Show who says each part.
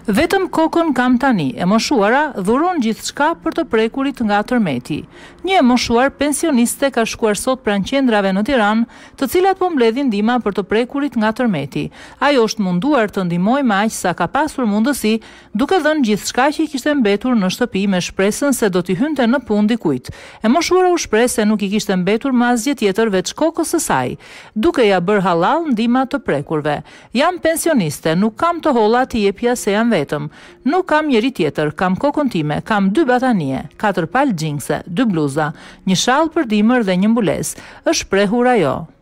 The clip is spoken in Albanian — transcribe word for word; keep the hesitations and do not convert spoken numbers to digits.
Speaker 1: Vetëm kokën kam tani, e moshuara dhuron gjithçka për të prekurit nga tërmeti. Një e moshuar pensioniste ka shkuar sot pranë qendrave në Tiranë, të cilat po mbledhin ndihma për të prekurit nga tërmeti. Ajo është munduar të ndihmojë me aq sa ka pasur mundësi, duke dhënë gjithçka që i kishte mbetur në shtëpi me shpresën se do t'i hynte në punë dikujt. E moshuara u shpreh se nuk i kishte mbetur më asgjë tjetër veç kokës së saj, duke ja bërë hallall ndihma të prekurve. Jam pensioniste, nuk kam të holla të jepja se jam vetëm. Nuk kam njeri tjetër, kam kokën time, kam dy batanie, katër palë xhinse, dy bluza, një shall për dimër dhe një mbulesë, është shprehur ajo.